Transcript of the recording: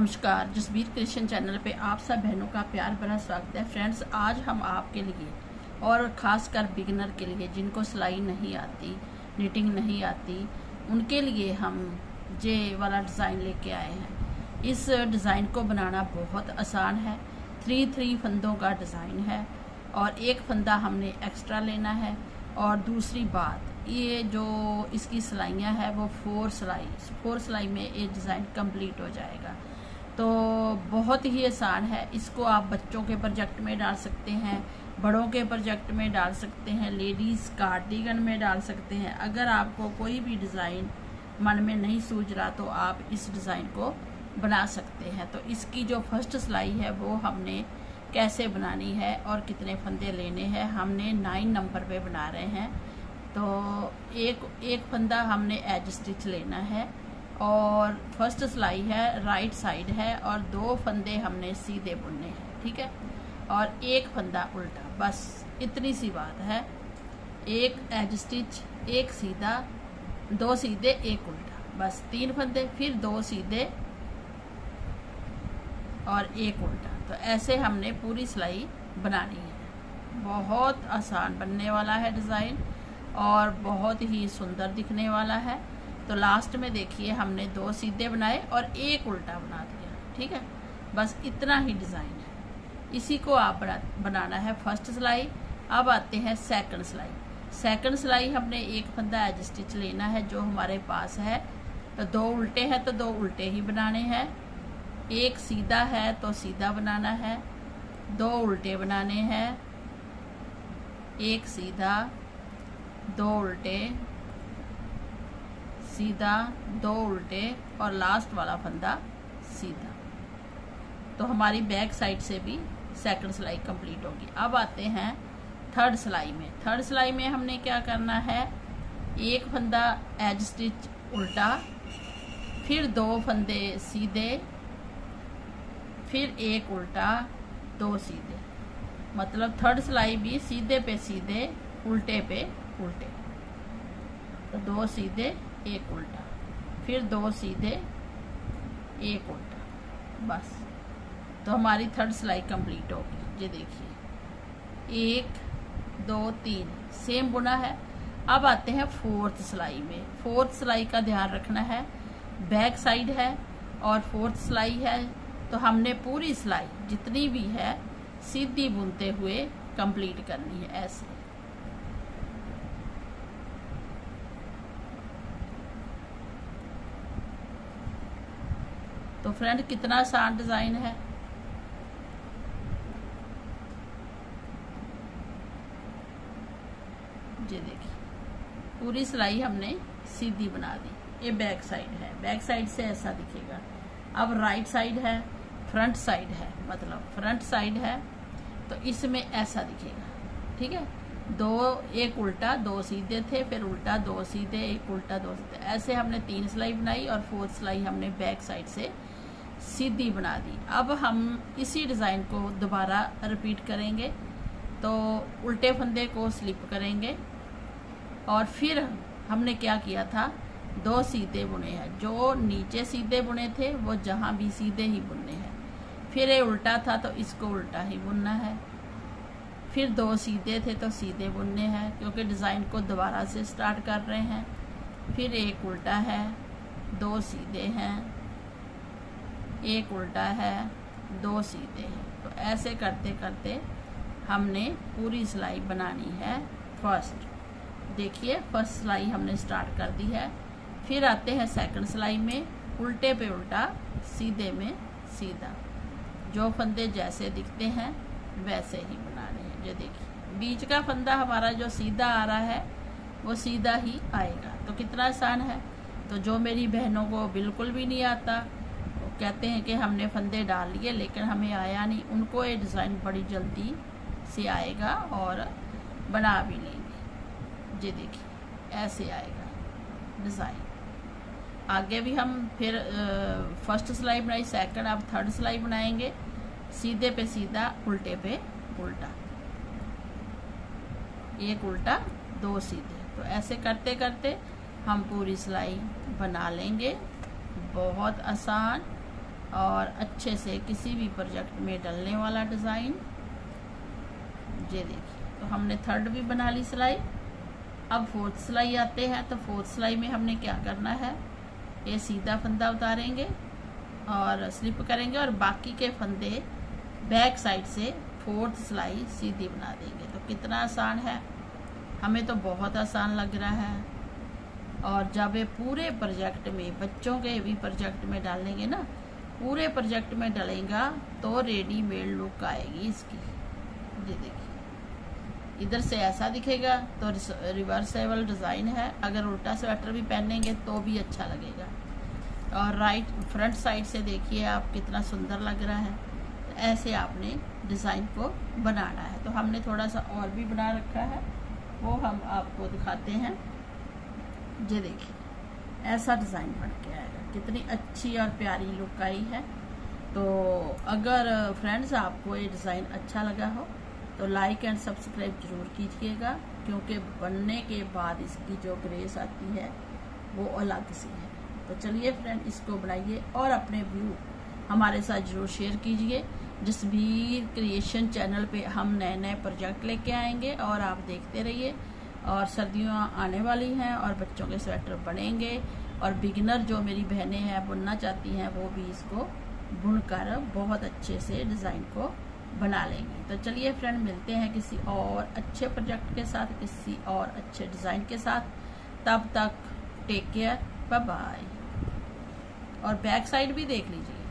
नमस्कार, Jasbir creation channel पे आप सब बहनों का प्यार भरा स्वागत है। फ्रेंड्स, आज हम आपके लिए और ख़ासकर बिगिनर के लिए जिनको सिलाई नहीं आती, निटिंग नहीं आती, उनके लिए हम ये वाला डिज़ाइन लेके आए हैं। इस डिज़ाइन को बनाना बहुत आसान है। 3 फंदों का डिज़ाइन है और एक फंदा हमने एक्स्ट्रा लेना है। और दूसरी बात, ये जो इसकी सिलाइयाँ है वो 4 सिलाई में ये डिज़ाइन कंप्लीट हो जाएगा। तो बहुत ही आसान है। इसको आप बच्चों के प्रोजेक्ट में डाल सकते हैं, बड़ों के प्रोजेक्ट में डाल सकते हैं, लेडीज़ कार्डिगन में डाल सकते हैं। अगर आपको कोई भी डिज़ाइन मन में नहीं सूझ रहा तो आप इस डिज़ाइन को बना सकते हैं। तो इसकी जो फर्स्ट सिलाई है वो हमने कैसे बनानी है और कितने फंदे लेने हैं, हमने 9 नंबर पे बना रहे हैं। तो एक फंदा हमने एज स्टिच लेना है और फर्स्ट सिलाई है राइट साइड है और 2 फंदे हमने सीधे बुनने हैं, ठीक है। और एक फंदा उल्टा, बस इतनी सी बात है। एक एज स्टिच, एक सीधा, 2 सीधे, एक उल्टा, बस 3 फंदे, फिर 2 सीधे और एक उल्टा। तो ऐसे हमने पूरी सिलाई बनानी है। बहुत आसान बनने वाला है डिज़ाइन और बहुत ही सुंदर दिखने वाला है। तो लास्ट में देखिए हमने 2 सीधे बनाए और एक उल्टा बना दिया, ठीक है। बस इतना ही डिज़ाइन है। इसी को आप बनाना है फर्स्ट सिलाई। अब आते हैं सेकंड सिलाई। सेकंड सिलाई हमने एक फंदा एज स्टिच लेना है जो हमारे पास है। तो 2 उल्टे हैं तो 2 उल्टे ही बनाने हैं। एक सीधा है तो सीधा बनाना है, 2 उल्टे बनाने हैं, एक सीधा, 2 उल्टे, सीधा, 2 उल्टे और लास्ट वाला फंदा सीधा। तो हमारी बैक साइड से भी सेकंड सिलाई कंप्लीट होगी। अब आते हैं थर्ड सिलाई में। थर्ड सिलाई में हमने क्या करना है, एक फंदा एज स्टिच उल्टा, फिर 2 फंदे सीधे, फिर एक उल्टा, 2 सीधे। मतलब थर्ड सिलाई भी सीधे पे सीधे, उल्टे पे उल्टे। तो 2 सीधे, एक उल्टा, फिर 2 सीधे, एक उल्टा, बस। तो हमारी थर्ड सिलाई कंप्लीट होगी। ये देखिए 1 2 3 सेम बुना है। अब आते हैं फोर्थ सिलाई में। फोर्थ सिलाई का ध्यान रखना है, बैक साइड है और फोर्थ सिलाई है। तो हमने पूरी सिलाई जितनी भी है सीधी बुनते हुए कंप्लीट करनी है, ऐसे। तो फ्रेंड, कितना आसान डिजाइन है। ये देखिए पूरी सिलाई हमने सीधी बना दी। ये बैक साइड है, बैक साइड से ऐसा दिखेगा। अब राइट साइड है, फ्रंट साइड है, मतलब फ्रंट साइड है तो इसमें ऐसा दिखेगा, ठीक है। 2 एक उल्टा, 2 सीधे थे, फिर उल्टा, 2 सीधे, एक उल्टा, 2 सीधे। ऐसे हमने 3 सिलाई बनाई और फोर्थ सिलाई हमने बैक साइड से सीधी बना दी। अब हम इसी डिज़ाइन को दोबारा रिपीट करेंगे। तो उल्टे फंदे को स्लिप करेंगे और फिर हमने क्या किया था, 2 सीधे बुने हैं। जो नीचे सीधे बुने थे वो जहाँ भी सीधे ही बुनने हैं। फिर ये उल्टा था तो इसको उल्टा ही बुनना है। फिर 2 सीधे थे तो सीधे बुनने हैं, क्योंकि डिज़ाइन को दोबारा से स्टार्ट कर रहे हैं। फिर एक उल्टा है, 2 सीधे हैं, एक उल्टा है, 2 सीधे हैं। तो ऐसे करते करते हमने पूरी सिलाई बनानी है। फर्स्ट देखिए, फर्स्ट सिलाई हमने स्टार्ट कर दी है। फिर आते हैं सेकंड सिलाई में, उल्टे पे उल्टा, सीधे में सीधा। जो फंदे जैसे दिखते हैं वैसे ही बनाने हैं। जो देखिए बीच का फंदा हमारा जो सीधा आ रहा है वो सीधा ही आएगा। तो कितना आसान है। तो जो मेरी बहनों को बिल्कुल भी नहीं आता, वो कहते हैं कि हमने फंदे डाल लिए लेकिन हमें आया नहीं, उनको ये डिज़ाइन बड़ी जल्दी से आएगा और बना भी लेंगे। ये देखिए ऐसे आएगा डिज़ाइन। आगे भी हम फिर फर्स्ट सिलाई बनाई, सेकंड, अब थर्ड सिलाई बनाएंगे। सीधे पे सीधा, उल्टे पे उल्टा, एक उल्टा, 2 सीधे। तो ऐसे करते करते हम पूरी सिलाई बना लेंगे। बहुत आसान और अच्छे से किसी भी प्रोजेक्ट में डलने वाला डिज़ाइन। ये देखिए, तो हमने थर्ड भी बना ली सिलाई। अब फोर्थ सिलाई आते हैं। तो फोर्थ सिलाई में हमने क्या करना है, ये सीधा फंदा उतारेंगे और स्लिप करेंगे और बाकी के फंदे बैक साइड से फोर्थ सिलाई सीधी बना देंगे। तो कितना आसान है, हमें तो बहुत आसान लग रहा है। और जब ये पूरे प्रोजेक्ट में, बच्चों के भी प्रोजेक्ट में डालेंगे ना, पूरे प्रोजेक्ट में डलेगा तो रेडीमेड लुक आएगी इसकी। ये देखिए, इधर से ऐसा दिखेगा तो रिवर्सेबल डिज़ाइन है। अगर उल्टा स्वेटर भी पहनेंगे तो भी अच्छा लगेगा। और राइट फ्रंट साइड से देखिए आप, कितना सुंदर लग रहा है। तो ऐसे आपने डिज़ाइन को बनाना है। तो हमने थोड़ा सा और भी बना रखा है, वो हम आपको दिखाते हैं। ये देखिए, ऐसा डिज़ाइन बन के आएगा, कितनी अच्छी और प्यारी लुक आई है। तो अगर फ्रेंड्स आपको ये डिज़ाइन अच्छा लगा हो तो लाइक एंड सब्सक्राइब जरूर कीजिएगा, क्योंकि बनने के बाद इसकी जो ग्रेस आती है वो अलग सी है। तो चलिए फ्रेंड, इसको बनाइए और अपने व्यू हमारे साथ जरूर शेयर कीजिए। जसबीर क्रिएशन चैनल पे हम नए नए प्रोजेक्ट लेके आएंगे और आप देखते रहिए। और सर्दियाँ आने वाली हैं और बच्चों के स्वेटर बनेंगे, और बिगिनर जो मेरी बहनें हैं बुनना चाहती हैं वो भी इसको बुनकर बहुत अच्छे से डिज़ाइन को बना लेंगी। तो चलिए फ्रेंड, मिलते हैं किसी और अच्छे प्रोजेक्ट के साथ, किसी और अच्छे डिज़ाइन के साथ। तब तक टेक केयर, बाय बाय। और बैक साइड भी देख लीजिए।